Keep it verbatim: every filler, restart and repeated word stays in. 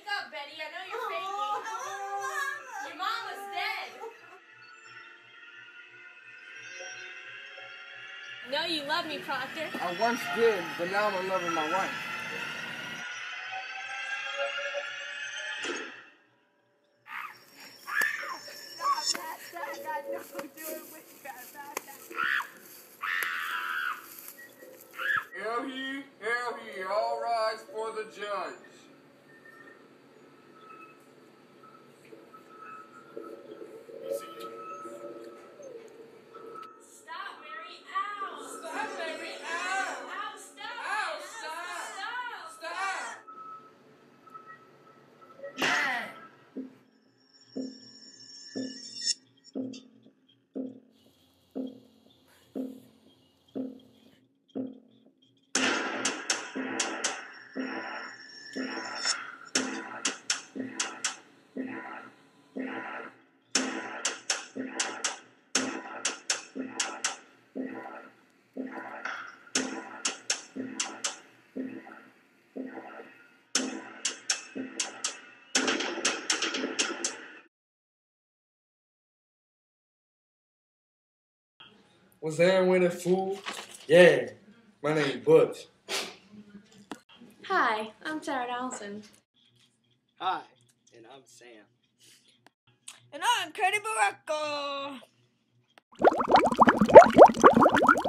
Wake up, Betty. I know you're faking. Your mama's dead. No, you love me, Proctor. I once did, but now I'm in love with my wife. Hail ye, hail ye, all rise for the judge. Stop, Mary. Ow. Stop, baby, ow! Ow, stop. Ow, Ow, stop! Stop. Stop! Was Aaron with it, fool? Yeah, my name's Butch. Hi, I'm Sarah Allison. Hi, and I'm Sam. And I'm Katie Baracco.